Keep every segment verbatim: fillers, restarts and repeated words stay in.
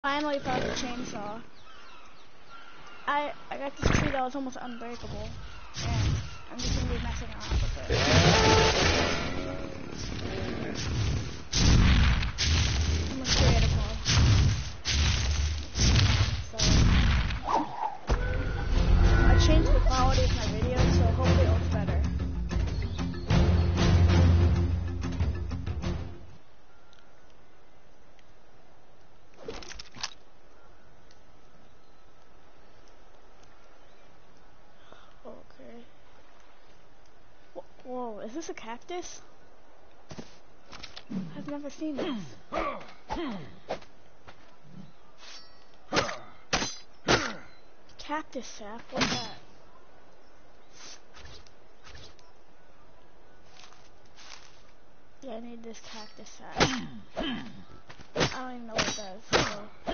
Finally found the chainsaw. I I got this tree that was almost unbreakable, and I'm just gonna be messing around with it. Almost creative mode. So I changed the quality of my videos, so hopefully it looks better. Okay. Whoa, is this a cactus? I've never seen this. Cactus sap, what's that? Yeah, I need this cactus sap. I don't even know what it does. So.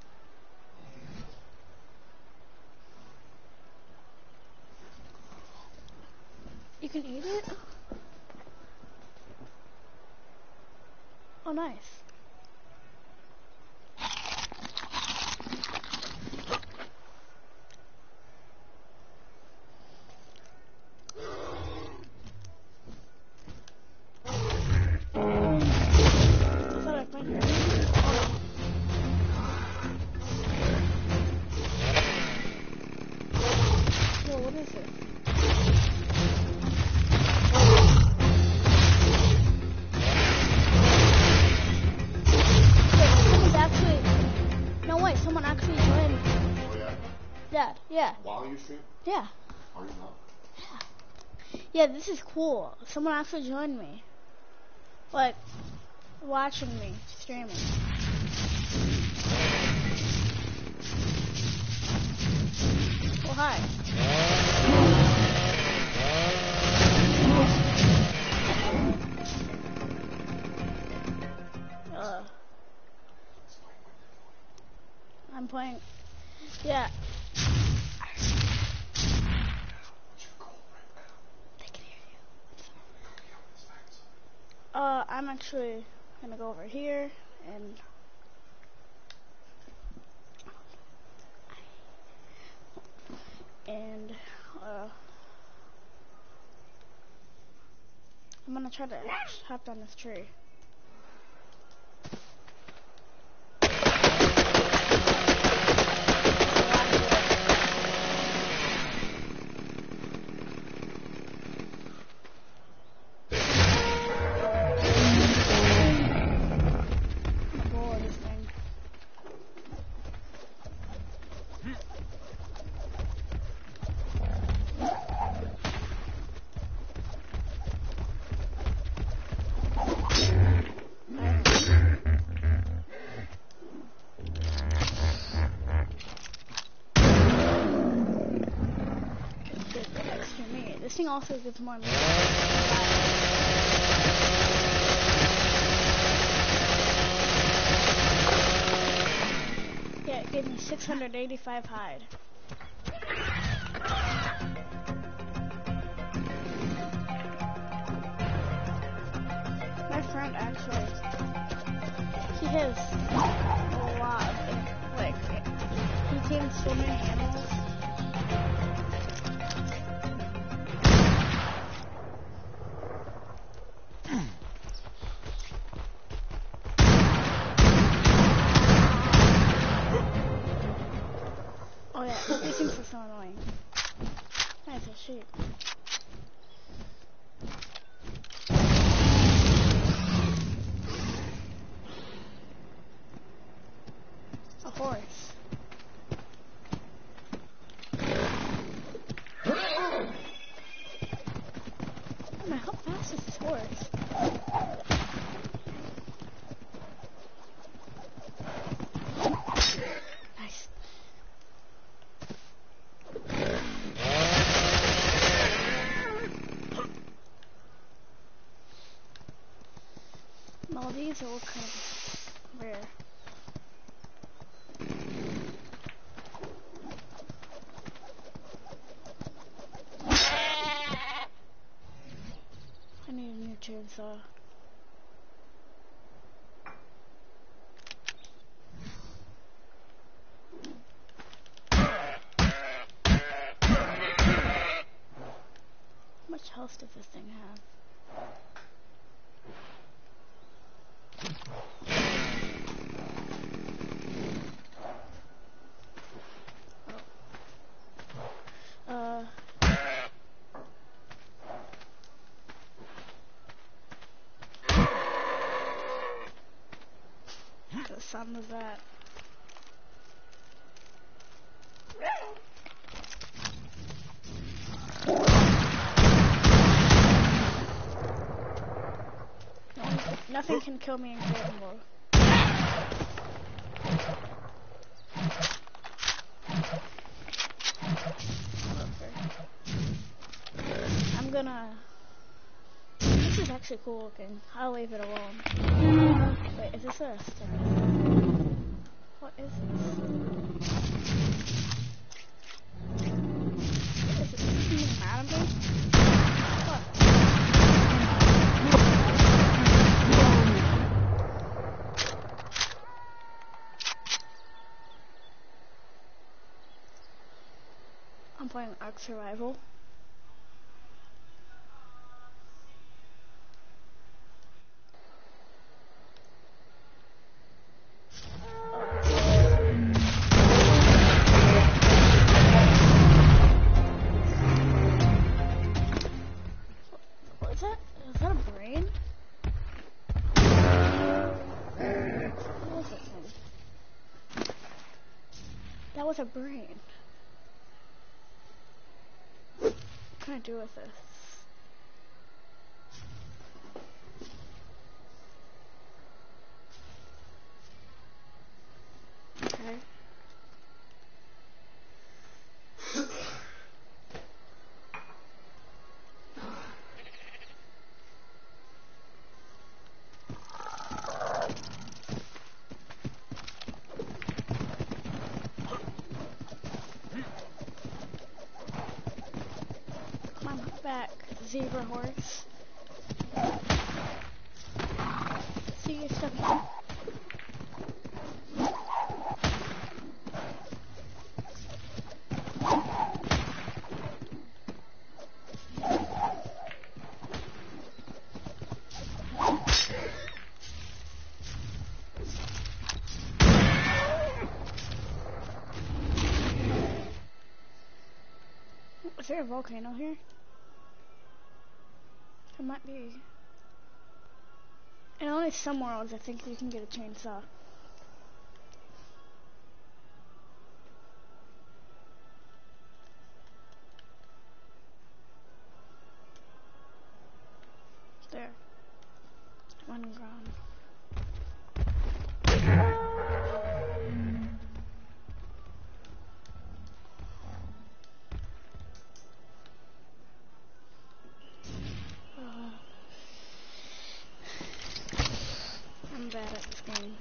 You can eat it? Oh, nice. I thought I found it. Whoa, what is it? Someone actually joined. Oh yeah? Dad, yeah. While you stream? Yeah. Are you not? Yeah. Yeah, this is cool. Someone actually joined me. Like, watching me streaming. Oh, hi. Uh. I'm playing. Yeah. They can hear you. Uh, I'm actually gonna go over here and. And, uh. I'm gonna try to hop down this tree. This thing also gives more meat. Yeah, it gave me six hundred eighty-five hide. My friend actually, he has a lot of, like, he tamed so many animals. Oh yeah, these things are so annoying. Nice, a sheep. A horse. Oh my, how fast is this horse? Nice. All these are all kind of rare. I need a new chainsaw. else does this thing have? Oh. Uh. What sound was that? Nothing can kill me in creative mode. I'm gonna... This is actually cool looking. I'll leave it alone. Wait, is this a sticker? What is this? Is it something mad at me? What? I'm playing Ark Survival. What is that? Is that a brain? What was that thing? That was a brain. What can I do with this? Okay. Come on, back, zebra horse. See you stuff here. Is there a volcano here? There might be. In only some worlds, I think you can get a chainsaw. There. One ground. I'm bad at this game.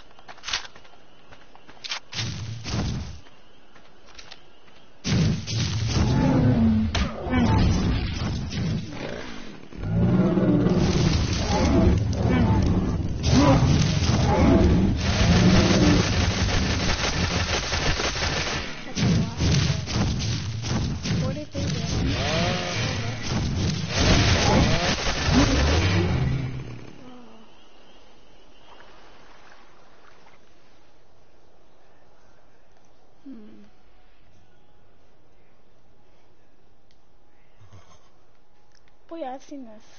Oh yeah, I've seen this.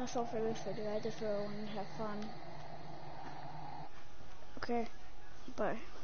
myself for this video. I just really wanted to have fun. Okay, bye.